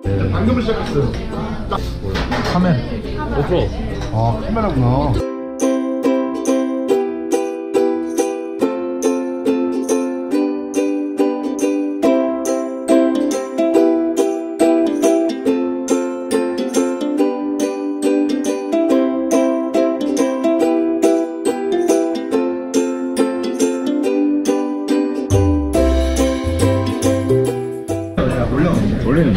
방금 시작했어요. 카메라. 고프로. 아, 카메라구나. 원래는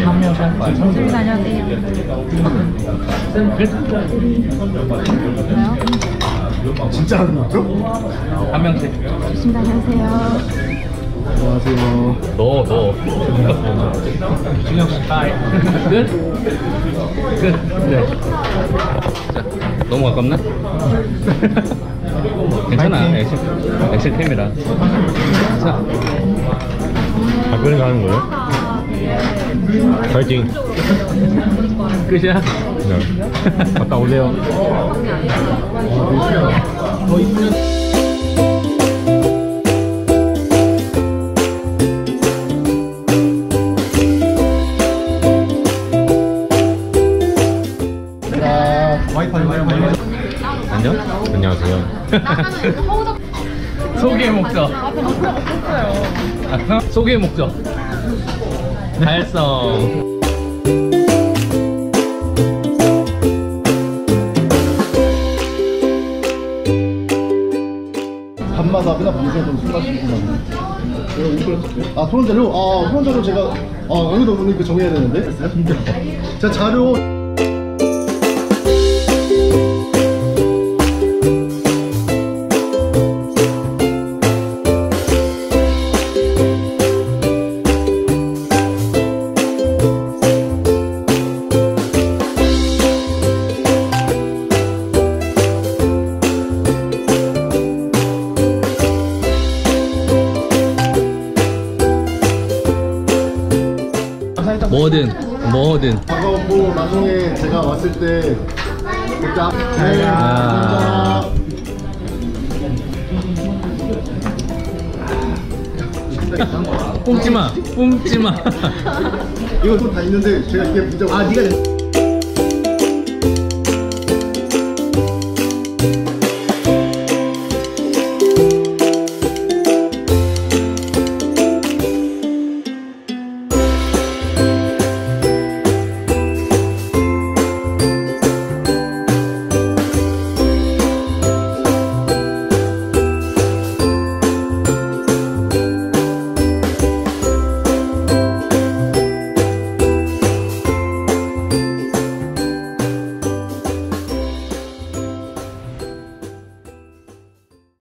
진짜 하는 거죠? 한 명씩. 안녕하세요. 안녕하세요. 너. 준영 씨 하이. 끝? 끝. 네. 자, 너무 아깝나? 괜찮아. 엑셀캠이라. 자. 답변이 가는 거예요? 파이팅. 끝이야? 네. 갔다 오세요. 안녕? 안녕하세요. 소개의 목적. 소개의 목적. 달성. 밤마다 맨날 밤새 좀 술 마시고 아, 토론 자료? 아, 토론 자료 제가 여기도 오늘 그 정해야 되는데. 자, 자료. 뭐든. 다가오고 나중에 제가 왔을 때 일단 야. 감사합니다. 뿜지마. 이거 좀 다 있는데 제가 이게 문제가 네가